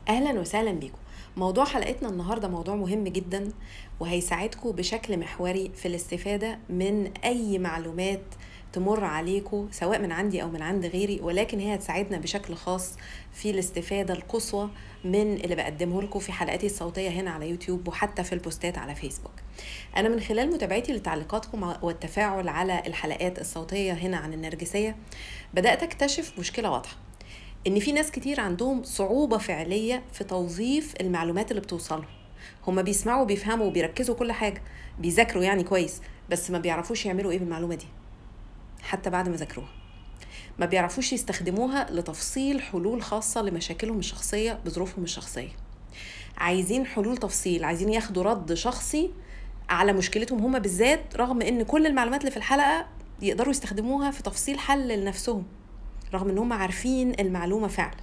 اهلا وسهلا بيكم. موضوع حلقتنا النهارده موضوع مهم جدا، وهيساعدكم بشكل محوري في الاستفاده من اي معلومات تمر عليكم، سواء من عندي او من عند غيري، ولكن هي هتساعدنا بشكل خاص في الاستفاده القصوى من اللي بقدمه لكم في حلقاتي الصوتيه هنا على يوتيوب، وحتى في البوستات على فيسبوك. انا من خلال متابعتي لتعليقاتكم والتفاعل على الحلقات الصوتيه هنا عن النرجسيه بدات اكتشف مشكله واضحه، ان في ناس كتير عندهم صعوبة فعلية في توظيف المعلومات اللي بتوصلهم. هما بيسمعوا بيفهموا وبيركزوا كل حاجة، بيذاكروا يعني كويس، بس ما بيعرفوش يعملوا ايه بالمعلومة دي. حتى بعد ما ذاكروها ما بيعرفوش يستخدموها لتفصيل حلول خاصة لمشاكلهم الشخصية بظروفهم الشخصية. عايزين حلول تفصيل، عايزين ياخدوا رد شخصي على مشكلتهم هما بالذات، رغم ان كل المعلومات اللي في الحلقة يقدروا يستخدموها في تفصيل حل لنفسهم، رغم ان هم عارفين المعلومة فعلا.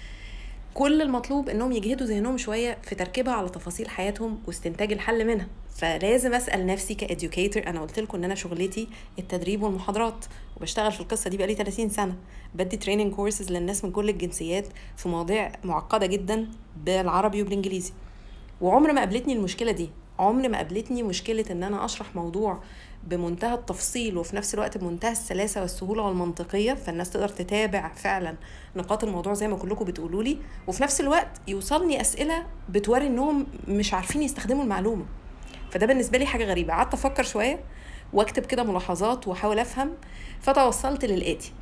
كل المطلوب انهم يجهدوا ذهنهم شويه في تركيبها على تفاصيل حياتهم واستنتاج الحل منها. فلازم اسال نفسي كاديوكيتور، انا قلت لكم ان انا شغلتي التدريب والمحاضرات، وبشتغل في القصه دي بقالي 30 سنه، بدي تريننج كورسز للناس من كل الجنسيات في مواضيع معقده جدا بالعربي وبالانجليزي. وعمر ما قابلتني المشكله دي، عمر ما قابلتني مشكله ان انا اشرح موضوع بمنتهى التفصيل وفي نفس الوقت بمنتهى السلاسه والسهوله والمنطقيه، فالناس تقدر تتابع فعلا نقاط الموضوع زي ما كلكم بتقولوا لي، وفي نفس الوقت يوصلني اسئله بتوري انهم مش عارفين يستخدموا المعلومه. فده بالنسبه لي حاجه غريبه. قعدت افكر شويه واكتب كده ملاحظات واحاول افهم، فتوصلت للاتي: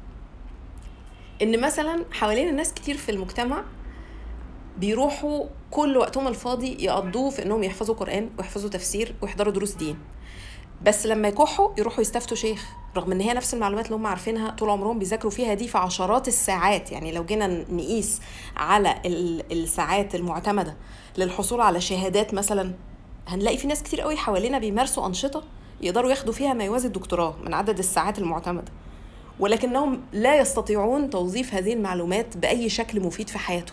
ان مثلا حوالين الناس كتير في المجتمع بيروحوا كل وقتهم الفاضي يقضوه في انهم يحفظوا قرآن ويحفظوا تفسير ويحضروا دروس دين، بس لما يكحوا يروحوا يستفتوا شيخ، رغم ان هي نفس المعلومات اللي هم عارفينها طول عمرهم بيذاكروا فيها دي في عشرات الساعات. يعني لو جينا نقيس على الساعات المعتمدة للحصول على شهادات مثلا، هنلاقي في ناس كتير قوي حوالينا بيمارسوا أنشطة يقدروا ياخدوا فيها ما يوازي الدكتوراه من عدد الساعات المعتمدة، ولكنهم لا يستطيعون توظيف هذه المعلومات بأي شكل مفيد في حياتهم.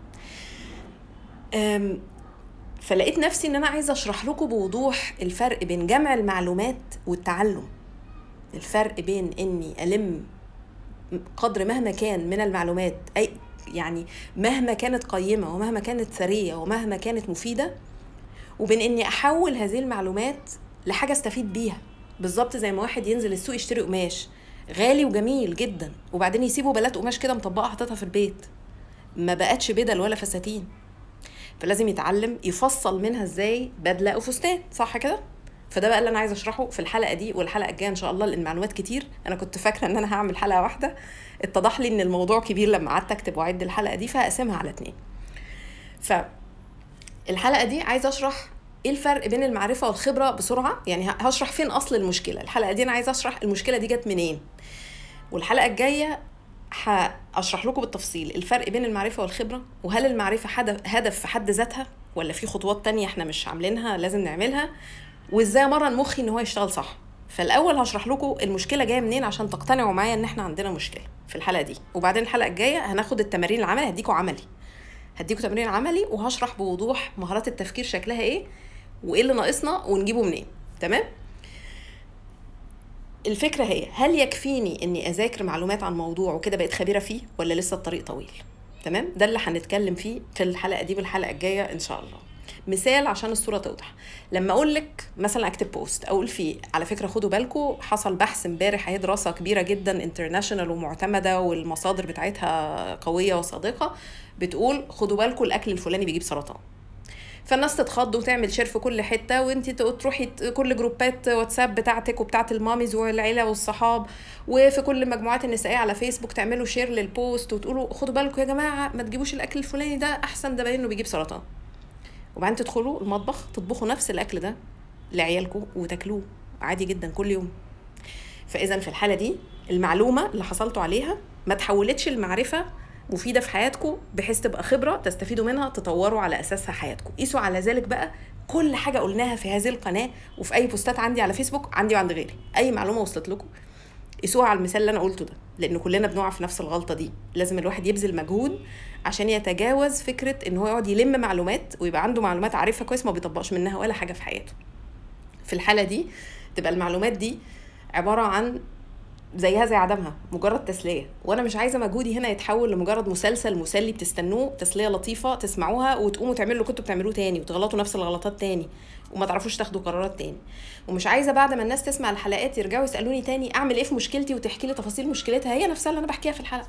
فلقيت نفسي ان انا عايزه اشرح لكم بوضوح الفرق بين جمع المعلومات والتعلم، الفرق بين اني الم قدر مهما كان من المعلومات، اي يعني مهما كانت قيمه ومهما كانت ثريه ومهما كانت مفيده، وبين اني احول هذه المعلومات لحاجه استفيد بيها. بالظبط زي ما واحد ينزل السوق يشتري قماش غالي وجميل جدا، وبعدين يسيبه بلات قماش كده مطبقه حاططها في البيت، ما بقتش بدل ولا فساتين. فلازم يتعلم يفصل منها ازاي بدله او فستان، صح كده؟ فده بقى اللي انا عايزه اشرحه في الحلقه دي والحلقه الجايه ان شاء الله، لان المعلومات كتير. انا كنت فاكره ان انا هعمل حلقه واحده، اتضح لي ان الموضوع كبير لما قعدت اكتب واعد الحلقه دي، فهقسمها على 2. فالحلقه دي عايزه اشرح ايه الفرق بين المعرفه والخبره بسرعه، يعني هشرح فين اصل المشكله. الحلقه دي انا عايزه اشرح المشكله دي جت منين، والحلقه الجايه هشرح لكم بالتفصيل الفرق بين المعرفة والخبرة، وهل المعرفة هدف في حد ذاتها، ولا في خطوات تانية احنا مش عاملينها لازم نعملها، وازاي امرن مخي ان هو يشتغل صح. فالاول هشرح لكم المشكلة جاية منين عشان تقتنعوا معايا ان احنا عندنا مشكلة في الحلقة دي، وبعدين الحلقة الجاية هناخد التمارين العملي، هديكوا تمرين عملي وهشرح بوضوح مهارات التفكير شكلها ايه وايه اللي ناقصنا ونجيبه منين. تمام؟ الفكرة هي، هل يكفيني اني اذاكر معلومات عن موضوع وكده بقيت خبيرة فيه، ولا لسه الطريق طويل؟ تمام؟ ده اللي هنتكلم فيه في الحلقة دي والحلقة الجاية ان شاء الله. مثال عشان الصورة توضح: لما اقول لك مثلا اكتب بوست اقول فيه على فكرة خدوا بالكم حصل بحث امبارح، هي دراسة كبيرة جدا انترناشونال ومعتمدة والمصادر بتاعتها قوية وصادقة، بتقول خدوا بالكم الاكل الفلاني بيجيب سرطان. فالناس تتخض وتعمل شير في كل حته، وانت تروحي كل جروبات واتساب بتاعتك وبتاعت الماميز والعيله والصحاب، وفي كل المجموعات النسائيه على فيسبوك تعملوا شير للبوست وتقولوا خدوا بالكم يا جماعه ما تجيبوش الاكل الفلاني ده احسن، ده باين انه بيجيب سرطان. وبعدين تدخلوا المطبخ تطبخوا نفس الاكل ده لعيالكم وتاكلوه عادي جدا كل يوم. فاذا في الحاله دي المعلومه اللي حصلتوا عليها ما تحولتش المعرفه مفيده في حياتكم بحيث تبقى خبره تستفيدوا منها تطوروا على اساسها حياتكم. قيسوا على ذلك بقى كل حاجه قلناها في هذه القناه وفي اي بوستات عندي على فيسبوك، عندي وعند غيري، اي معلومه وصلت لكم قيسوها على المثال اللي انا قلته ده، لان كلنا بنقع في نفس الغلطه دي. لازم الواحد يبذل مجهود عشان يتجاوز فكره ان هو يقعد يلم معلومات ويبقى عنده معلومات عارفها كويس ما بيطبقش منها ولا حاجه في حياته. في الحاله دي تبقى المعلومات دي عباره عن زيها زي عدمها، مجرد تسليه. وانا مش عايزه مجهودي هنا يتحول لمجرد مسلسل مسلي بتستنوه، تسليه لطيفه تسمعوها وتقوموا تعملوا اللي كنتوا بتعملوه تاني وتغلطوا نفس الغلطات تاني وما تعرفوش تاخدوا قرارات تاني. ومش عايزه بعد ما الناس تسمع الحلقات يرجعوا يسالوني تاني اعمل ايه في مشكلتي وتحكي لي تفاصيل مشكلتها هي نفسها اللي انا بحكيها في الحلقه.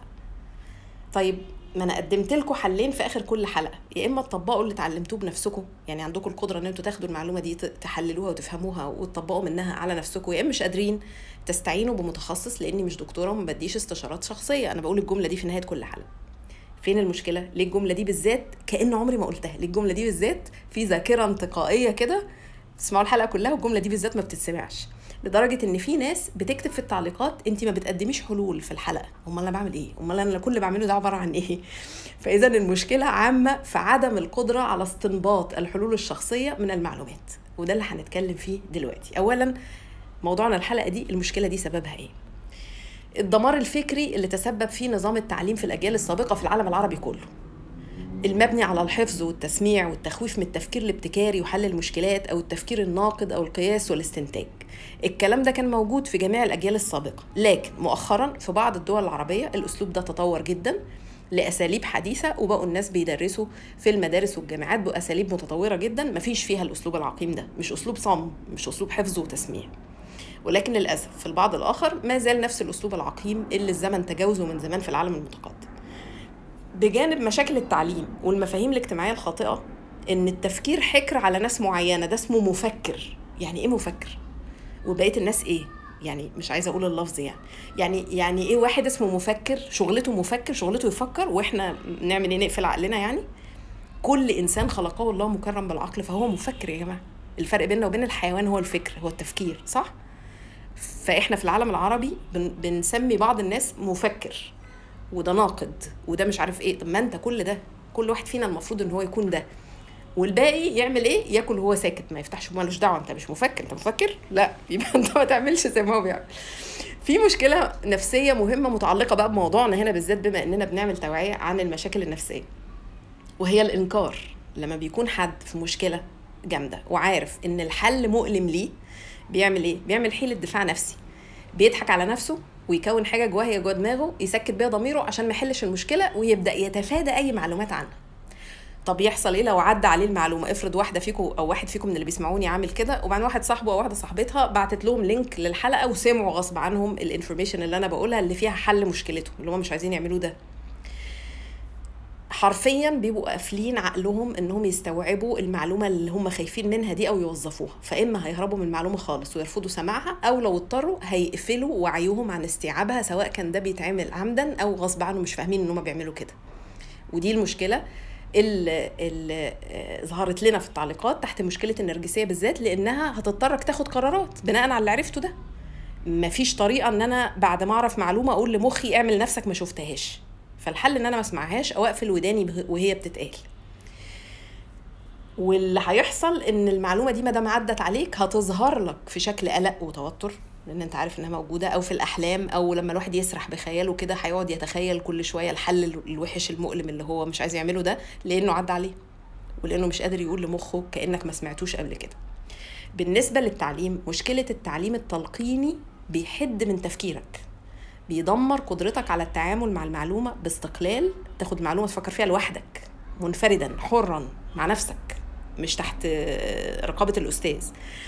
طيب ما انا قدمت لكم حلين في اخر كل حلقه، يا اما تطبقوا اللي اتعلمتوه بنفسكم، يعني عندكم القدره ان انتوا تاخدوا المعلومه دي تحللوها وتفهموها وتطبقوا منها على نفسكم، يا اما مش قادرين تستعينوا بمتخصص، لاني مش دكتوره وما بديش استشارات شخصيه. انا بقول الجمله دي في نهايه كل حلقه. فين المشكله؟ ليه الجمله دي بالذات كأن عمري ما قلتها؟ ليه الجمله دي بالذات في ذاكره انتقائيه كده تسمعوا الحلقه كلها والجمله دي بالذات ما بتتسمعش؟ لدرجه ان في ناس بتكتب في التعليقات انت ما بتقدميش حلول في الحلقه. امال انا بعمل ايه؟ امال انا كل اللي بعمله ده عباره عن ايه؟ فاذا المشكله عامه في عدم القدره على استنباط الحلول الشخصيه من المعلومات، وده اللي هنتكلم فيه دلوقتي. اولا موضوعنا الحلقه دي المشكله دي سببها ايه؟ الدمار الفكري اللي تسبب فيه نظام التعليم في الاجيال السابقه في العالم العربي كله، المبني على الحفظ والتسميع والتخويف من التفكير الابتكاري وحل المشكلات أو التفكير الناقد أو القياس والاستنتاج. الكلام ده كان موجود في جميع الأجيال السابقة، لكن مؤخرا في بعض الدول العربية الأسلوب ده تطور جدا لأساليب حديثة، وبقوا الناس بيدرسوا في المدارس والجامعات بأساليب متطورة جدا مفيش فيها الأسلوب العقيم ده، مش أسلوب صم، مش أسلوب حفظ وتسميع. ولكن للأسف في البعض الآخر ما زال نفس الأسلوب العقيم اللي الزمن تجاوزه من زمان في العالم المتقدم. بجانب مشاكل التعليم والمفاهيم الاجتماعية الخاطئة، ان التفكير حكر على ناس معينة، ده اسمه مفكر. يعني ايه مفكر؟ وبقية الناس ايه؟ يعني مش عايزة اقول اللفظ يعني ايه واحد اسمه مفكر شغلته مفكر، شغلته يفكر واحنا نعمل ايه؟ نقفل عقلنا يعني؟ كل انسان خلقه الله مكرم بالعقل فهو مفكر يا جماعة. الفرق بيننا وبين الحيوان هو الفكر، هو التفكير، صح؟ فاحنا في العالم العربي بنسمي بعض الناس مفكر، وده ناقد، وده مش عارف ايه. طب ما انت كل ده، كل واحد فينا المفروض ان هو يكون ده، والباقي يعمل ايه؟ ياكل وهو ساكت، ما يفتحش، مالوش دعوه. انت مش مفكر، انت مفكر؟ لا، يبقى انت ما تعملش زي ما هو بيعمل. في مشكله نفسيه مهمه متعلقه بقى بموضوعنا هنا بالذات، بما اننا بنعمل توعيه عن المشاكل النفسيه، وهي الانكار. لما بيكون حد في مشكله جامده وعارف ان الحل مؤلم ليه، بيعمل ايه؟ بيعمل حيله دفاع نفسي، بيضحك على نفسه ويكون حاجه جواه جوه دماغه يسكت بيها ضميره عشان ما يحلش المشكله، ويبدا يتفادى اي معلومات عنها. طب يحصل ايه لو عدى عليه المعلومه؟ افرض واحده فيكم او واحد فيكم من اللي بيسمعوني عامل كده، وبعدين واحد صاحبه او واحده صاحبتها بعتت لهم لينك للحلقه وسمعوا غصب عنهم الانفورميشن اللي انا بقولها اللي فيها حل مشكلتهم اللي هم مش عايزين يعملوه ده. حرفيا بيبقوا قافلين عقلهم انهم يستوعبوا المعلومه اللي هم خايفين منها دي او يوظفوها، فاما هيهربوا من المعلومه خالص ويرفضوا سماعها، او لو اضطروا هيقفلوا وعيهم عن استيعابها، سواء كان ده بيتعمل عمدا او غصب عنهم مش فاهمين ان هم بيعملوا كده. ودي المشكله اللي ظهرت لنا في التعليقات تحت مشكله النرجسيه بالذات، لانها هتضطرك تاخد قرارات بناء على اللي عرفته ده. مفيش طريقه ان انا بعد ما اعرف معلومه اقول لمخي اعمل نفسك ما شفتهاش، فالحل ان انا ما اسمعهاش او اقفل وداني وهي بتتقال. واللي هيحصل ان المعلومه دي ما دام عدت عليك هتظهر لك في شكل قلق وتوتر، لان انت عارف انها موجوده، او في الاحلام، او لما الواحد يسرح بخياله كده هيقعد يتخيل كل شويه الحل الوحش المؤلم اللي هو مش عايز يعمله ده، لانه عدى عليه ولانه مش قادر يقول لمخه كانك ما سمعتوش قبل كده. بالنسبه للتعليم، مشكله التعليم التلقيني بيحد من تفكيرك، بيدمر قدرتك على التعامل مع المعلومة باستقلال، تاخد المعلومة تفكر فيها لوحدك منفردا حرا مع نفسك، مش تحت رقابة الأستاذ،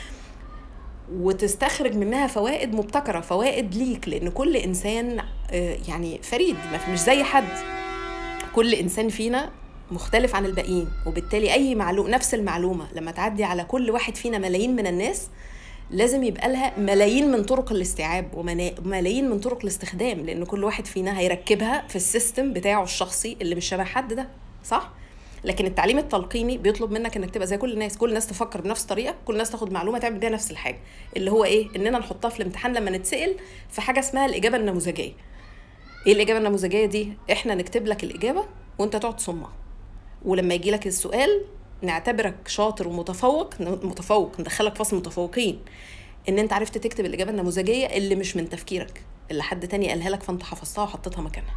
وتستخرج منها فوائد مبتكرة، فوائد ليك، لأن كل إنسان يعني فريد، مش زي حد. كل إنسان فينا مختلف عن الباقيين، وبالتالي أي معلومة، نفس المعلومة لما تعدي على كل واحد فينا ملايين من الناس، لازم يبقى لها ملايين من طرق الاستيعاب وملايين من طرق الاستخدام، لأن كل واحد فينا هيركبها في السيستم بتاعه الشخصي اللي مش شبه حد ده، صح؟ لكن التعليم التلقيني بيطلب منك انك تبقى زي كل الناس، كل الناس تفكر بنفس الطريقه، كل الناس تاخد معلومه تعمل بيها نفس الحاجه، اللي هو ايه؟ اننا نحطها في الامتحان لما نتسال في حاجه اسمها الاجابه النموذجيه. ايه الاجابه النموذجيه دي؟ احنا نكتب لك الاجابه وانت تقعد تصمها، ولما يجي لك السؤال نعتبرك شاطر ومتفوق، ندخلك فصل متفوقين، ان انت عرفت تكتب الاجابه النموذجيه اللي مش من تفكيرك، اللي حد تاني قالها لك فانت حفظتها وحطيتها مكانها.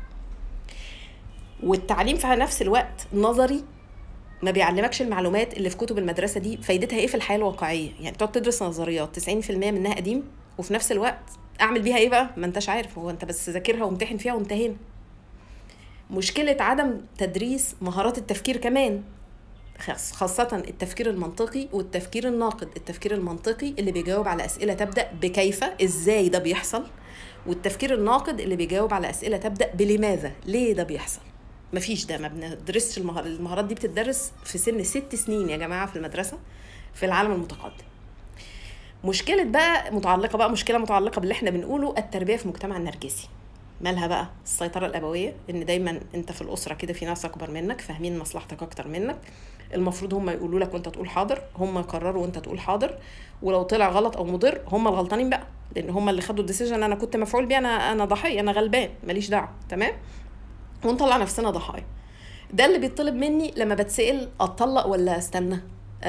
والتعليم في نفس الوقت نظري، ما بيعلمكش المعلومات اللي في كتب المدرسه دي فايدتها ايه في الحياه الواقعيه. يعني تقعد تدرس نظريات 90% منها قديم، وفي نفس الوقت اعمل بيها ايه بقى؟ ما انتش عارف، هو انت بس ذاكرها وامتحن فيها وانتهينا. مشكلة عدم تدريس مهارات التفكير كمان، خاصة التفكير المنطقي والتفكير الناقد. التفكير المنطقي اللي بيجاوب على أسئلة تبدأ بكيف، إزاي ده بيحصل، والتفكير الناقد اللي بيجاوب على أسئلة تبدأ بلماذا، ليه ده بيحصل. مفيش ده، ما بندرسش المهارات دي بتدرس في سن 6 سنين يا جماعة في المدرسة في العالم المتقدم. مشكلة بقى متعلقة بقى مشكلة متعلقة باللي احنا بنقوله، التربية في مجتمع النرجسي. مالها بقى؟ السيطرة الأبوية، إن دايما أنت في الأسرة كده في ناس أكبر منك فاهمين مصلحتك أكتر منك، المفروض هم يقولوا لك وأنت تقول حاضر، هم يقرروا وأنت تقول حاضر، ولو طلع غلط أو مضر هم الغلطانين بقى، لأن هم اللي خدوا الديسيجن. أنا كنت مفعول بيه، أنا ضحية، أنا غلبان، ماليش دعوة، تمام، ونطلع نفسنا ضحايا. ده اللي بيطلب مني لما بتسأل أطلق ولا استنى،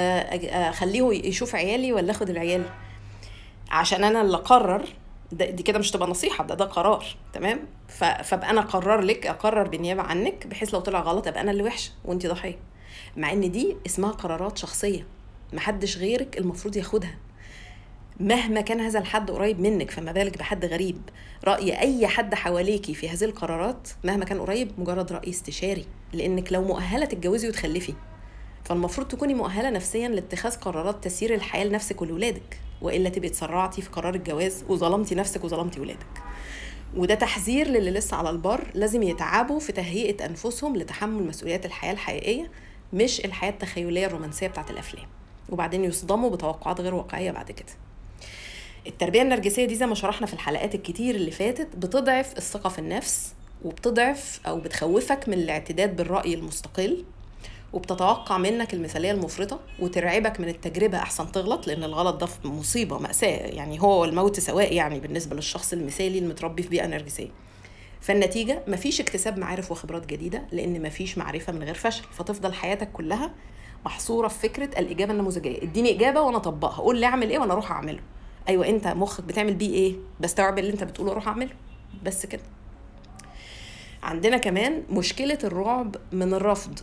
أخليه يشوف عيالي ولا أخد العيال، عشان انا اللي اقرر. دي كده مش تبقى نصيحه، ده قرار، تمام. فابقى انا اقرر لك، اقرر بالنيابه عنك، بحيث لو طلع غلط ابقى انا اللي وحشه وانت ضحيه، مع ان دي اسمها قرارات شخصيه محدش غيرك المفروض ياخدها، مهما كان هذا الحد قريب منك، فما بالك بحد غريب. رأي أي حد حواليكي في هذه القرارات مهما كان قريب مجرد رأي استشاري، لأنك لو مؤهلة تتجوزي وتخلفي فالمفروض تكوني مؤهلة نفسيا لاتخاذ قرارات تسيير الحياة لنفسك ولولادك، وإلا تبقي تسرعتي في قرار الجواز وظلمتي نفسك وظلمتي ولادك. وده تحذير للي لسه على البر، لازم يتعبوا في تهيئة أنفسهم لتحمل مسؤوليات الحياة الحقيقية، مش الحياة التخيلية الرومانسية بتاعت الأفلام، وبعدين يصدموا بتوقعات غير واقعية بعد كده. التربية النرجسية دي زي ما شرحنا في الحلقات الكتير اللي فاتت بتضعف الثقة في النفس، وبتضعف أو بتخوفك من الاعتداد بالرأي المستقل، وبتتوقع منك المثالية المفرطة، وترعبك من التجربة أحسن تغلط، لأن الغلط ده مصيبة مأساة، يعني هو الموت سواء يعني بالنسبة للشخص المثالي المتربي في بيئة نرجسية. فالنتيجة مفيش اكتساب معارف وخبرات جديدة، لأن مفيش معرفة من غير فشل، فتفضل حياتك كلها محصورة في فكرة الإجابة النموذجية، اديني إجابة وأنا أطبقها، قول لي أعمل إيه وأنا أروح أعمله. أيوة، أنت مخك بتعمل بيه إيه؟ بستوعب اللي أنت بتقوله أروح أعمله، بس كده. عندنا كمان مشكلة الرعب من الرفض.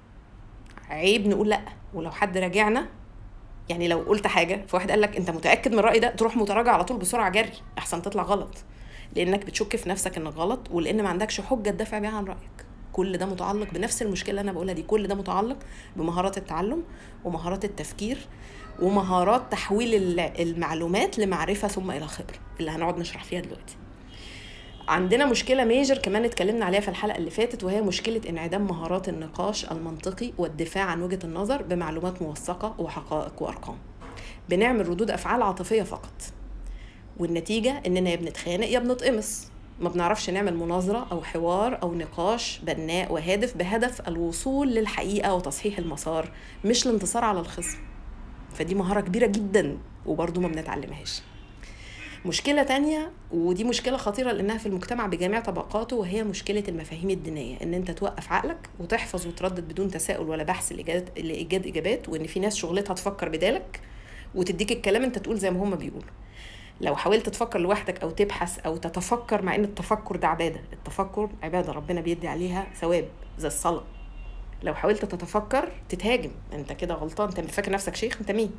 عيب نقول لأ، ولو حد راجعنا، يعني لو قلت حاجة فواحد قال لك أنت متأكد من الرأي ده، تروح متراجع على طول بسرعة جري أحسن تطلع غلط، لأنك بتشك في نفسك إنك غلط، ولأن ما عندكش حجة تدافع بيها عن رأيك. كل ده متعلق بنفس المشكلة اللي أنا بقولها دي، كل ده متعلق بمهارات التعلم ومهارات التفكير ومهارات تحويل المعلومات لمعرفة ثم إلى خبرة، اللي هنقعد نشرح فيها دلوقتي. عندنا مشكلة ميجر كمان اتكلمنا عليها في الحلقة اللي فاتت، وهي مشكلة انعدام مهارات النقاش المنطقي والدفاع عن وجهة النظر بمعلومات موثقة وحقائق وأرقام. بنعمل ردود أفعال عاطفية فقط، والنتيجة إننا يا بنتخانق يا بنتقمص، ما بنعرفش نعمل مناظرة أو حوار أو نقاش بناء وهادف بهدف الوصول للحقيقة وتصحيح المسار، مش الانتصار على الخصم. فدي مهارة كبيرة جدا وبرضو ما بنتعلمهاش. مشكلة تانية، ودي مشكلة خطيرة لأنها في المجتمع بجميع طبقاته، وهي مشكلة المفاهيم الدينية، إن أنت توقف عقلك وتحفظ وتردد بدون تساؤل ولا بحث لإيجاد إجابات، وإن في ناس شغلتها تفكر بدالك وتديك الكلام أنت تقول زي ما هم بيقولوا. لو حاولت تفكر لوحدك أو تبحث أو تتفكر، مع إن التفكر ده عبادة، التفكر عبادة ربنا بيدي عليها ثواب زي الصلاة، لو حاولت تتفكر تتهاجم، أنت كده غلطان، أنت فاكر نفسك شيخ، أنت مين؟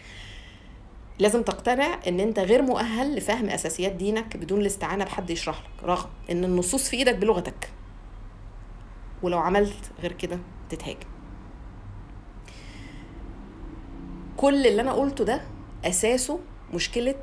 لازم تقتنع ان انت غير مؤهل لفهم اساسيات دينك بدون الاستعانة بحد يشرح لك، رغم ان النصوص في ايدك بلغتك، ولو عملت غير كده تتهاجم. كل اللي انا قلته ده اساسه مشكلة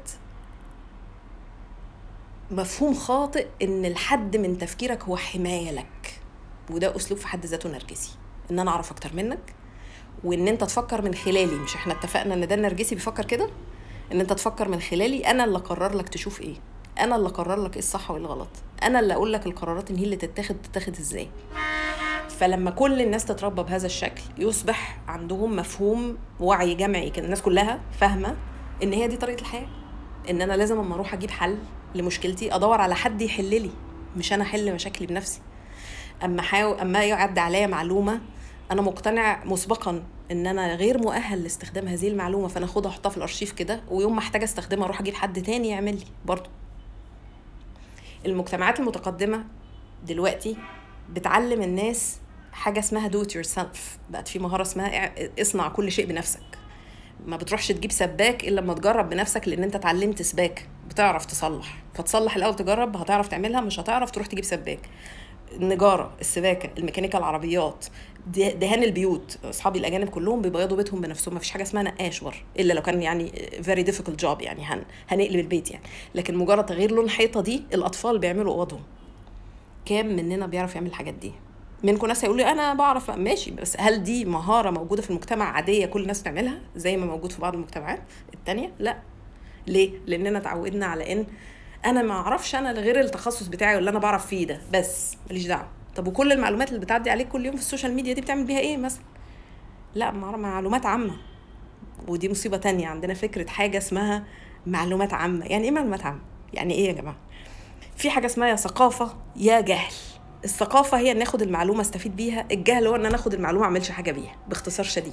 مفهوم خاطئ ان الحد من تفكيرك هو حماية لك، وده اسلوب في حد ذاته نرجسي، ان انا اعرف اكتر منك، وان انت تفكر من خلالي. مش احنا اتفقنا ان ده النرجسي بيفكر كده، ان انت تفكر من خلالي، انا اللي اقرر لك تشوف ايه، انا اللي اقرر لك ايه الصح وايه الغلط، انا اللي اقول لك القرارات ان هي اللي تتاخد ازاي. فلما كل الناس تتربى بهذا الشكل يصبح عندهم مفهوم وعي جمعي كده، الناس كلها فاهمه ان هي دي طريقه الحياه، ان انا لازم اما اروح اجيب حل لمشكلتي ادور على حد يحل لي، مش انا احل مشاكلي بنفسي. اما يعدي عليا معلومه انا مقتنع مسبقا ان انا غير مؤهل لاستخدام هذه المعلومه، فانا اخدها احطها في الارشيف كده، ويوم ما احتاج استخدمها اروح اجيب حد تاني يعمل لي برضو. المجتمعات المتقدمه دلوقتي بتعلم الناس حاجه اسمها do it yourself، بقت في مهاره اسمها اصنع كل شيء بنفسك. ما بتروحش تجيب سباك الا لما تجرب بنفسك، لان انت اتعلمت سباك بتعرف تصلح، فتصلح الاول، تجرب، هتعرف تعملها، مش هتعرف تروح تجيب سباك. النجاره، السباكه، الميكانيكا، العربيات، دهان البيوت. اصحابي الاجانب كلهم بيبيضوا بيتهم بنفسهم، مفيش حاجه اسمها نقاش بره، الا لو كان يعني very difficult job، يعني هنقلب البيت يعني. لكن مجرد تغيير لون حيطه دي الاطفال بيعملوا اوضهم. كام مننا بيعرف يعمل الحاجات دي؟ منكم ناس هيقولوا لي انا بعرف، ماشي، بس هل دي مهاره موجوده في المجتمع عاديه كل الناس بتعملها زي ما موجود في بعض المجتمعات التانية؟ لا. ليه؟ لاننا اتعودنا على ان انا ما اعرفش انا غير التخصص بتاعي واللي انا بعرف فيه ده بس، ماليش دعوه. طب وكل المعلومات اللي بتعدي عليك كل يوم في السوشيال ميديا دي بتعمل بيها ايه مثلا؟ لا، معلومات عامه. ودي مصيبه تانية، عندنا فكره حاجه اسمها معلومات عامه. يعني ايه معلومات عامه؟ يعني ايه يا جماعه؟ في حاجه اسمها يا ثقافه يا جهل. الثقافه هي ان ناخد المعلومه استفيد بيها، الجهل هو ان انا اخد المعلومه اعملش حاجه بيها، باختصار شديد.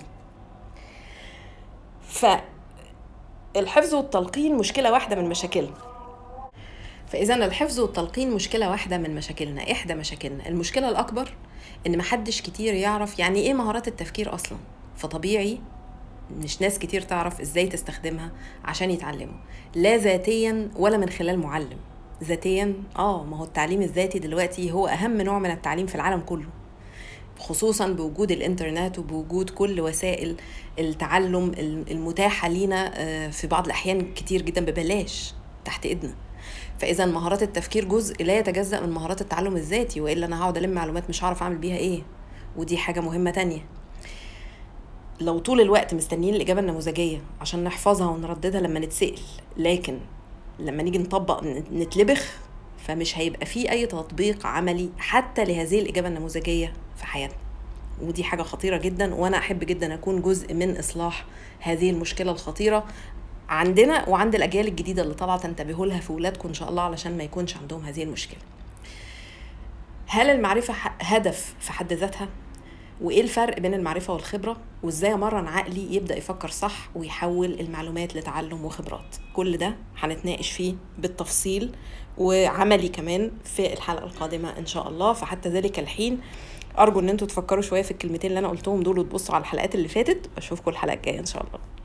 فالحفظ والتلقين مشكله واحده من مشاكلنا. فإذا الحفظ والتلقين مشكلة واحدة من مشاكلنا، إحدى مشاكلنا. المشكلة الأكبر إن محدش كتير يعرف يعني إيه مهارات التفكير أصلا، فطبيعي مش ناس كتير تعرف إزاي تستخدمها عشان يتعلموا، لا ذاتيا ولا من خلال معلم. ذاتيا ما هو التعليم الذاتي دلوقتي هو أهم نوع من التعليم في العالم كله، خصوصا بوجود الانترنت وبوجود كل وسائل التعلم المتاحة لينا في بعض الأحيان كتير جدا ببلاش تحت إيدنا. فإذا مهارات التفكير جزء لا يتجزأ من مهارات التعلم الذاتي، وإلا أنا هقعد ألم معلومات مش هعرف أعمل بيها إيه. ودي حاجة مهمة تانية. لو طول الوقت مستنيين الإجابة النموذجية عشان نحفظها ونرددها لما نتسأل، لكن لما نيجي نطبق نتلبخ، فمش هيبقى فيه أي تطبيق عملي حتى لهذه الإجابة النموذجية في حياتنا. ودي حاجة خطيرة جدا، وأنا أحب جدا أكون جزء من إصلاح هذه المشكلة الخطيرة عندنا وعند الأجيال الجديدة اللي طالعة. تنتبهوا لها في ولادكم إن شاء الله علشان ما يكونش عندهم هذه المشكلة. هل المعرفة هدف في حد ذاتها؟ وإيه الفرق بين المعرفة والخبرة؟ وإزاي أمرن عقلي يبدأ يفكر صح ويحول المعلومات لتعلم وخبرات؟ كل ده هنتناقش فيه بالتفصيل وعملي كمان في الحلقة القادمة إن شاء الله. فحتى ذلك الحين أرجو أن أنتوا تفكروا شوية في الكلمتين اللي أنا قلتهم دول وتبصوا على الحلقات اللي فاتت. أشوفكم الحلقة الجاية إن شاء الله.